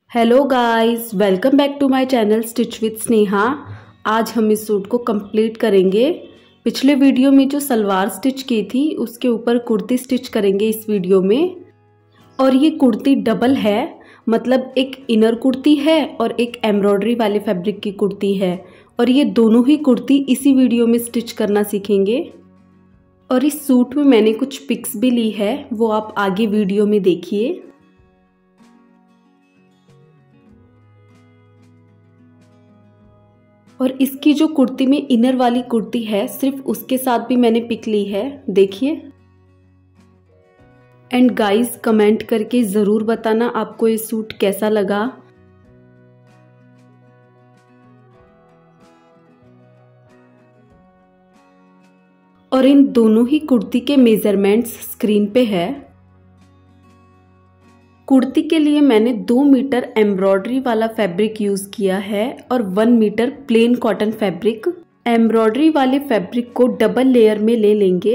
Hello guys, welcome back to my channel stitch with Sneha. आज हम इस सूट को कंप्लीट करेंगे। पिछले वीडियो में जो सलवार स्टिच की थी उसके ऊपर कुर्ती स्टिच करेंगे इस वीडियो में। और ये कुर्ती डबल है, मतलब एक इनर कुर्ती है और एक एम्ब्रॉयडरी वाले फैब्रिक की कुर्ती है। और ये दोनों ही कुर्ती इसी वीडियो में स्टिच करना सीखेंगे। और इस सूट में मैंने कुछ पिक्स भी ली है, वो आप आगे वीडियो में देखिए। और इसकी जो कुर्ती में इनर वाली कुर्ती है, सिर्फ उसके साथ भी मैंने पिक ली है, देखिए। एंड गाइस, कमेंट करके ज़रूर बताना आपको ये सूट कैसा लगा। और इन दोनों ही कुर्ती के मेजरमेंट्स स्क्रीन पे है। कुर्ती के लिए मैंने 2 मीटर एम्ब्रॉयडरी वाला फैब्रिक यूज किया है और 1 metre plain cotton fabric. Embroidery वाले फैब्रिक को डबल लेयर में ले लेंगे।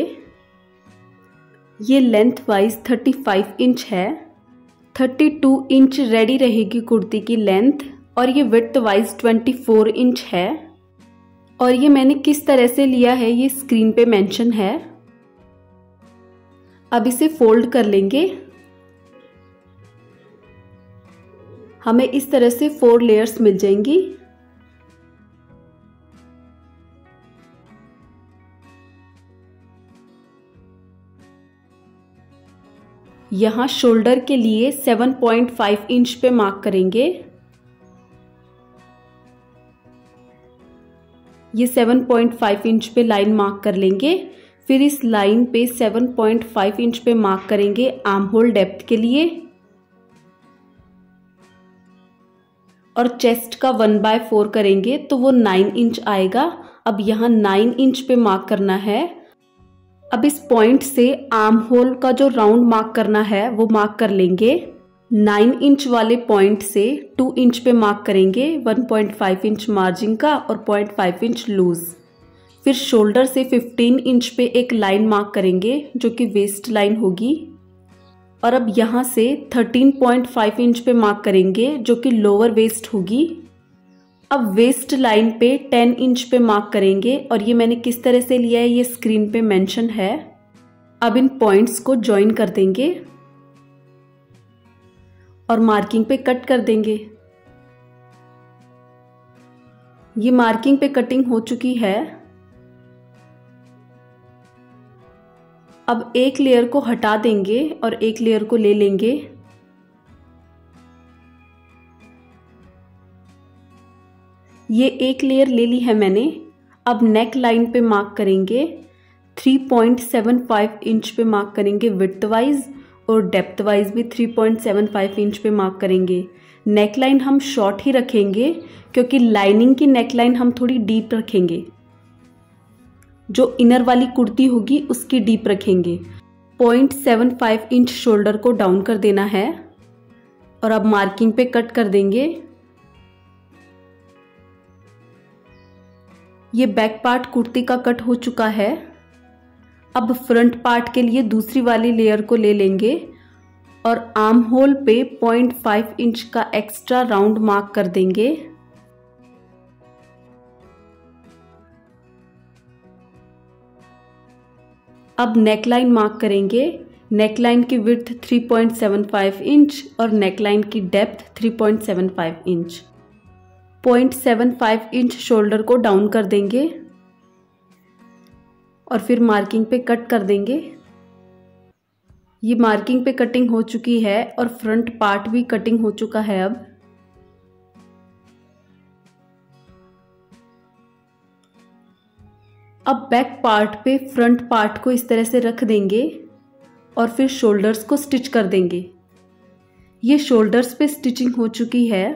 ये लेंथ वाइज 35 इंच है। 32 इंच रेडी रहेगी कुर्ती की लेंथ और ये विड्थ वाइज 24 इंच है। और ये मैंने किस तरह से लिया है ये स्क्रीन पे मेंशन है। अब इसे फोल्ड कर लेंगे। हमें इस तरह से 4 लेयर्स मिल जाएंगी। यहाँ शोल्डर के लिए 7.5 इंच पे मार्क करेंगे। ये 7.5 इंच पे लाइन मार्क कर लेंगे। फिर इस लाइन पे 7.5 इंच पे मार्क करेंगे आर्म होल डेप्थ के लिए। और चेस्ट का 1/4 करेंगे तो वो 9 इंच आएगा। अब यहाँ 9 इंच पे मार्क करना है। अब इस पॉइंट से आर्म होल का जो राउंड मार्क करना है वो मार्क कर लेंगे। 9 इंच वाले पॉइंट से 2 इंच पे मार्क करेंगे 1.5 इंच मार्जिन का और 0.5 इंच लूज। फिर शोल्डर से 15 इंच पे एक लाइन मार्क करेंगे जो कि वेस्ट लाइन होगी। और अब यहाँ से 13.5 इंच पे मार्क करेंगे जो कि लोअर वेस्ट होगी। अब वेस्ट लाइन पे 10 इंच पे मार्क करेंगे और ये मैंने किस तरह से लिया है ये स्क्रीन पे मेंशन है। अब इन पॉइंट्स को ज्वाइन कर देंगे और मार्किंग पे कट कर देंगे। ये मार्किंग पे कटिंग हो चुकी है। अब एक लेयर को हटा देंगे और एक लेयर को ले लेंगे। ये एक लेयर ले ली है मैंने। अब नेक लाइन पे मार्क करेंगे 3.75 इंच पे मार्क करेंगे विड्थ वाइज और डेप्थ वाइज भी 3.75 इंच पे मार्क करेंगे। नेक लाइन हम शॉर्ट ही रखेंगे क्योंकि लाइनिंग की नेक लाइन हम थोड़ी डीप रखेंगे। जो इनर वाली कुर्ती होगी उसकी डीप रखेंगे। 0.75 इंच शोल्डर को डाउन कर देना है और अब मार्किंग पे कट कर देंगे। ये बैक पार्ट कुर्ती का कट हो चुका है। अब फ्रंट पार्ट के लिए दूसरी वाली लेयर को ले लेंगे और आर्म होल पे 0.5 इंच का एक्स्ट्रा राउंड मार्क कर देंगे। अब नेकलाइन मार्क करेंगे। नेकलाइन की विड्थ 3.75 इंच और नेकलाइन की डेप्थ 3.75 इंच। 0.75 इंच शोल्डर को डाउन कर देंगे और फिर मार्किंग पे कट कर देंगे। ये मार्किंग पे कटिंग हो चुकी है और फ्रंट पार्ट भी कटिंग हो चुका है। अब बैक पार्ट पे फ्रंट पार्ट को इस तरह से रख देंगे और फिर शोल्डर्स को स्टिच कर देंगे। ये शोल्डर्स पे स्टिचिंग हो चुकी है।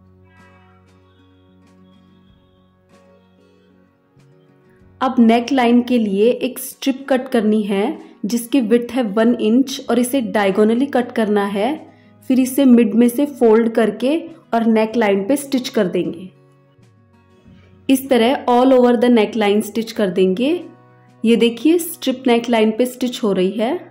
अब नेक लाइन के लिए एक स्ट्रिप कट करनी है जिसकी विड्थ है 1 इंच और इसे डायगोनली कट करना है। फिर इसे मिड में से फोल्ड करके और नेक लाइन पे स्टिच कर देंगे। इस तरह all over the neck line stitch कर देंगे। ये देखिए स्ट्रिप नेक लाइन पे स्टिच हो रही है।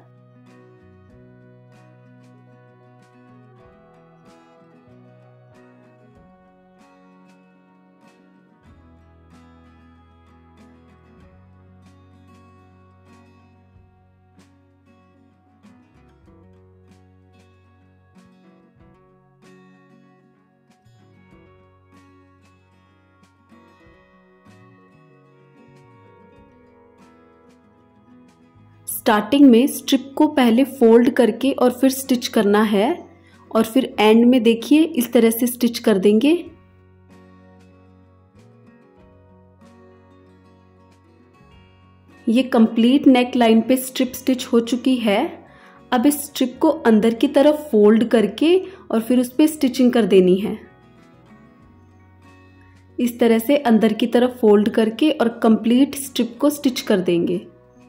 स्टार्टिंग में स्ट्रिप को पहले फोल्ड करके और फिर स्टिच करना है और फिर एंड में देखिए इस तरह से स्टिच कर देंगे। ये कंप्लीट नेक लाइन पे स्ट्रिप स्टिच हो चुकी है। अब इस स्ट्रिप को अंदर की तरफ फोल्ड करके और फिर उस पे स्टिचिंग कर देनी है। इस तरह से अंदर की तरफ फोल्ड करके और कंप्लीट स्ट्रिप को स्टिच कर देंगे।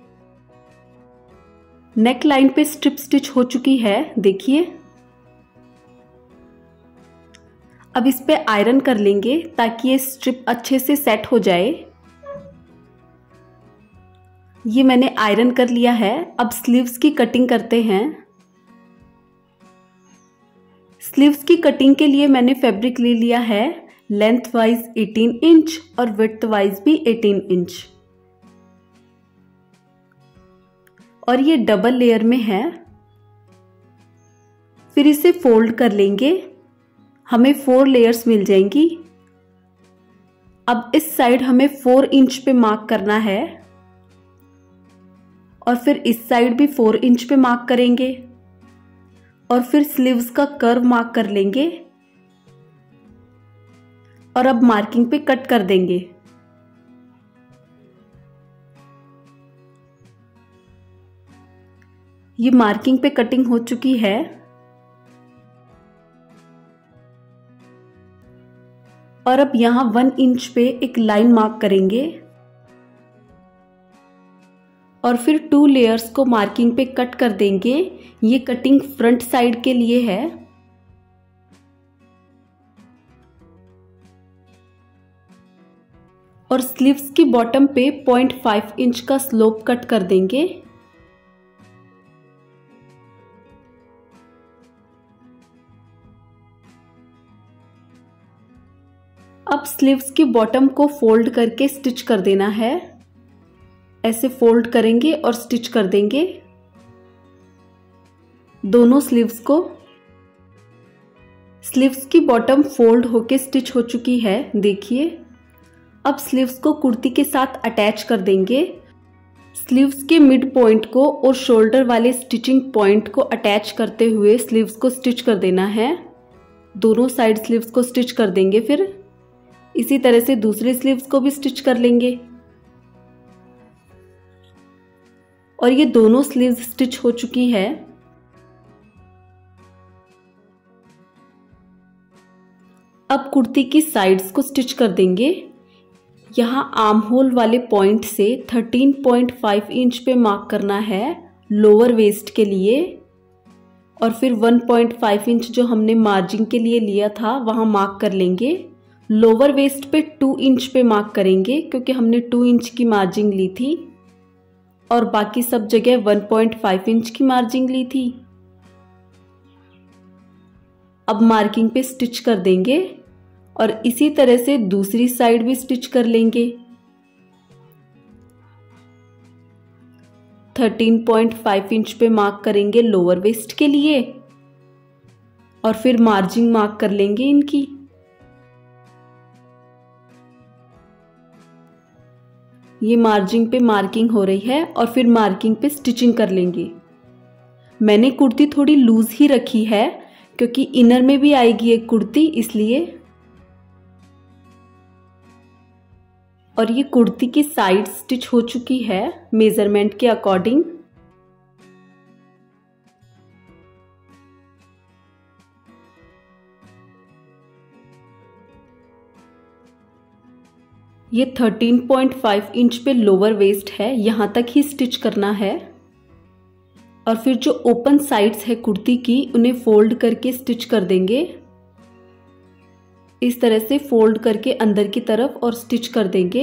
नेक लाइन पे स्ट्रिप स्टिच हो चुकी है, देखिए। अब इस पे आयरन कर लेंगे ताकि ये स्ट्रिप अच्छे से सेट हो जाए। ये मैंने आयरन कर लिया है। अब स्लीव्स की कटिंग करते हैं। स्लीव्स की कटिंग के लिए मैंने फैब्रिक ले लिया है लेंथ वाइज 18 इंच और विड्थ वाइज भी 18 इंच, और ये डबल लेयर में है। फिर इसे फोल्ड कर लेंगे, हमें 4 लेयर्स मिल जाएंगी। अब इस साइड हमें 4 इंच पे मार्क करना है और फिर इस साइड भी 4 इंच पे मार्क करेंगे और फिर स्लीव्स का कर्व मार्क कर लेंगे और अब मार्किंग पे कट कर देंगे। ये मार्किंग पे कटिंग हो चुकी है। और अब यहां 1 इंच पे एक लाइन मार्क करेंगे और फिर 2 लेयर्स को मार्किंग पे कट कर देंगे। ये कटिंग फ्रंट साइड के लिए है। और स्लीव्स की बॉटम पे 0.5 इंच का स्लोप कट कर देंगे। अब स्लीव्स की बॉटम को फोल्ड करके स्टिच कर देना है। ऐसे फोल्ड करेंगे और स्टिच कर देंगे दोनों स्लीव्स को। स्लीव्स की बॉटम फोल्ड होके स्टिच हो चुकी है, देखिए। अब स्लीव्स को कुर्ती के साथ अटैच कर देंगे। स्लीव्स के मिड पॉइंट को और शोल्डर वाले स्टिचिंग पॉइंट को अटैच करते हुए स्लीव्स को स्टिच कर देना है। दोनों साइड स्लीव्स को स्टिच कर देंगे। फिर इसी तरह से दूसरी स्लीव्स को भी स्टिच कर लेंगे और ये दोनों स्लीव्स स्टिच हो चुकी है। अब कुर्ती की साइड्स को स्टिच कर देंगे। यहां आर्म होल वाले पॉइंट से 13.5 इंच पे मार्क करना है लोअर वेस्ट के लिए, और फिर 1.5 इंच जो हमने मार्जिन के लिए लिया था वहां मार्क कर लेंगे। लोअर वेस्ट पे 2 इंच पे मार्क करेंगे क्योंकि हमने 2 इंच की मार्जिन ली थी और बाकी सब जगह 1.5 इंच की मार्जिन ली थी। अब मार्किंग पे स्टिच कर देंगे और इसी तरह से दूसरी साइड भी स्टिच कर लेंगे। 13.5 इंच पे मार्क करेंगे लोअर वेस्ट के लिए और फिर मार्जिन मार्क कर लेंगे इनकी। ये मार्जिन पे मार्किंग हो रही है और फिर मार्किंग पे स्टिचिंग कर लेंगे। मैंने कुर्ती थोड़ी लूज ही रखी है क्योंकि इनर में भी आएगी एक कुर्ती, इसलिए। और ये कुर्ती की साइड स्टिच हो चुकी है मेजरमेंट के अकॉर्डिंग। ये 13.5 इंच पे लोअर वेस्ट है, यहां तक ही स्टिच करना है। और फिर जो ओपन साइड्स है कुर्ती की उन्हें फोल्ड करके स्टिच कर देंगे। इस तरह से फोल्ड करके अंदर की तरफ और स्टिच कर देंगे।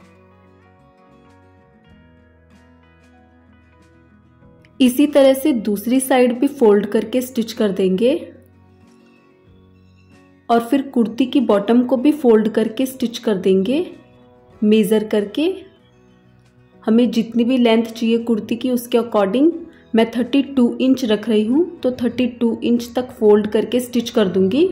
इसी तरह से दूसरी साइड भी फोल्ड करके स्टिच कर देंगे और फिर कुर्ती की बॉटम को भी फोल्ड करके स्टिच कर देंगे। मेजर करके हमें जितनी भी लेंथ चाहिए कुर्ती की उसके अकॉर्डिंग, मैं 32 इंच रख रही हूं तो 32 इंच तक फोल्ड करके स्टिच कर दूंगी।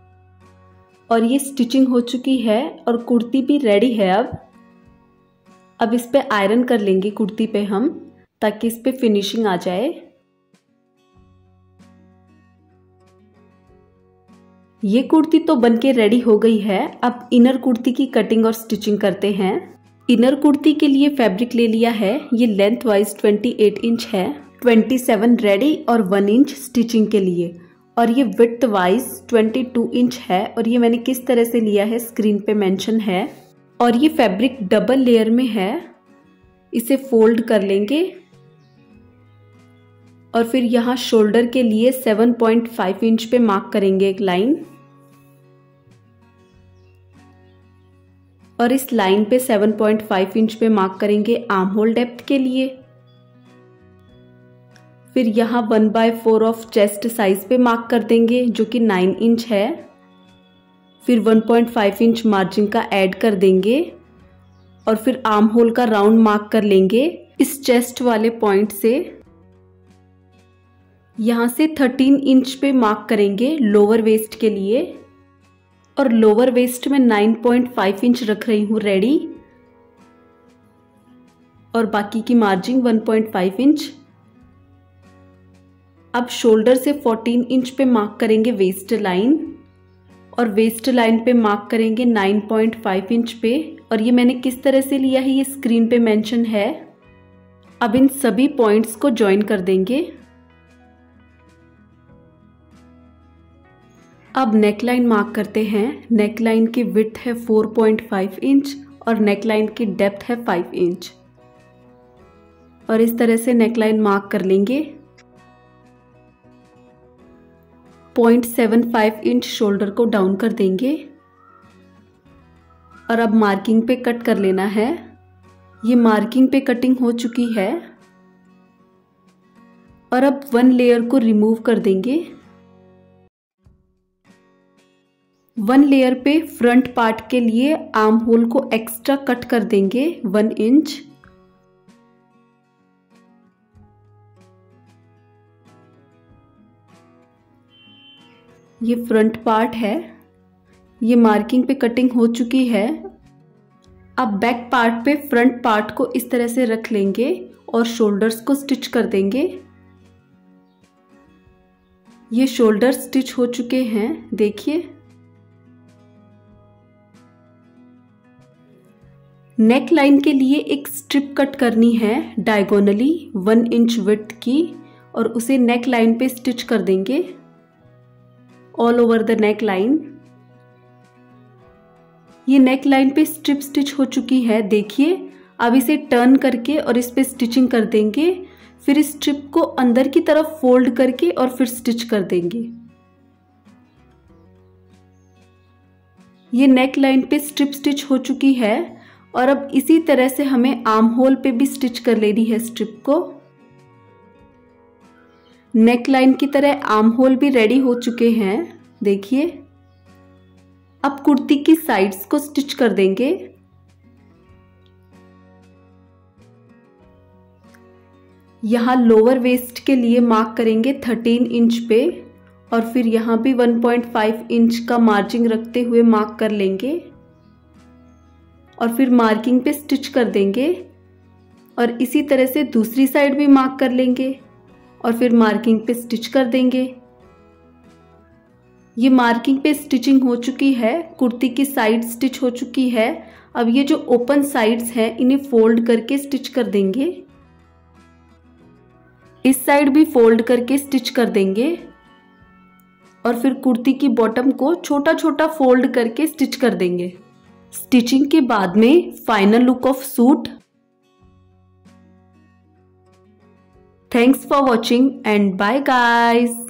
और ये स्टिचिंग हो चुकी है और कुर्ती भी रेडी है। अब अब इस पे आयरन कर लेंगे कुर्ती पे हम, ताकि इस पे फिनिशिंग आ जाए। ये कुर्ती तो बनके रेडी हो गई है। अब इनर कुर्ती की कटिंग और स्टिचिंग करते हैं। इनर कुर्ती के लिए फैब्रिक ले लिया है, ये लेंथ वाइज 28 इंच है, 27 रेडी और 1 इंच स्टिचिंग के लिए, और ये विड्थ वाइज 22 इंच है। और ये मैंने किस तरह से लिया है स्क्रीन पे मेंशन है। और ये फैब्रिक डबल लेयर में है, इसे फोल्ड कर लेंगे और फिर यहाँ शोल्डर के लिए 7.5 इंच पे मार्क करेंगे एक लाइन, और इस लाइन पे 7.5 इंच पे मार्क करेंगे आर्म होल डेप्थ के लिए। फिर यहाँ 1/4 ऑफ चेस्ट साइज पे मार्क कर देंगे जो कि 9 इंच है। फिर 1.5 इंच मार्जिन का ऐड कर देंगे और फिर आर्म होल का राउंड मार्क कर लेंगे इस चेस्ट वाले पॉइंट से। यहाँ से 13 इंच पे मार्क करेंगे लोअर वेस्ट के लिए, और लोअर वेस्ट में 9.5 इंच रख रही हूँ रेडी, और बाकी की मार्जिन 1.5 इंच। अब शोल्डर से 14 इंच पे मार्क करेंगे वेस्ट लाइन, और वेस्ट लाइन पे मार्क करेंगे 9.5 इंच पे। और ये मैंने किस तरह से लिया है ये स्क्रीन पे मेंशन है। अब इन सभी पॉइंट्स को ज्वाइन कर देंगे। अब नेकलाइन मार्क करते हैं। नेकलाइन की विड्थ है 4.5 इंच और नेकलाइन की डेप्थ है 5 इंच, और इस तरह से नेकलाइन मार्क कर लेंगे। 0.75 इंच शोल्डर को डाउन कर देंगे, और अब मार्किंग पे कट कर लेना है। ये मार्किंग पे कटिंग हो चुकी है, और अब 1 लेयर को रिमूव कर देंगे। 1 लेयर पे फ्रंट पार्ट के लिए आर्म होल को एक्स्ट्रा कट कर देंगे 1 इंच। ये फ्रंट पार्ट है, ये मार्किंग पे कटिंग हो चुकी है। अब बैक पार्ट पे फ्रंट पार्ट को इस तरह से रख लेंगे और शोल्डर्स को स्टिच कर देंगे। ये शोल्डर स्टिच हो चुके हैं, देखिए। नेक लाइन के लिए एक स्ट्रिप कट करनी है डायगोनली 1 इंच विड्थ की, और उसे नेक लाइन पे स्टिच कर देंगे all over the neck line. ये नेक लाइन पे स्ट्रिप स्टिच हो चुकी है, देखिए। अब इसे टर्न करके और इस पे स्टिचिंग कर देंगे। फिर इस स्ट्रिप को अंदर की तरफ फोल्ड करके और फिर स्टिच कर देंगे। ये नेक लाइन पे स्ट्रिप स्टिच हो चुकी है, और अब इसी तरह से हमें आर्म होल पे भी स्टिच कर लेनी है स्ट्रिप को। नेक लाइन की तरह आर्म होल भी रेडी हो चुके हैं, देखिए। अब कुर्ती की साइड्स को स्टिच कर देंगे। यहाँ लोअर वेस्ट के लिए मार्क करेंगे 13 इंच पे, और फिर यहाँ भी 1.5 इंच का मार्जिन रखते हुए मार्क कर लेंगे, और फिर मार्किंग पे स्टिच कर देंगे। और इसी तरह से दूसरी साइड भी मार्क कर लेंगे और फिर मार्किंग पे स्टिच कर देंगे। ये मार्किंग पे स्टिचिंग हो चुकी है, कुर्ती की साइड स्टिच हो चुकी है। अब ये जो ओपन साइड्स हैं इन्हें फोल्ड करके स्टिच कर देंगे। इस साइड भी फोल्ड करके स्टिच कर देंगे, और फिर कुर्ती की बॉटम को छोटा छोटा फोल्ड करके स्टिच कर देंगे। स्टिचिंग के बाद में final look of suit. Thanks for watching and bye guys.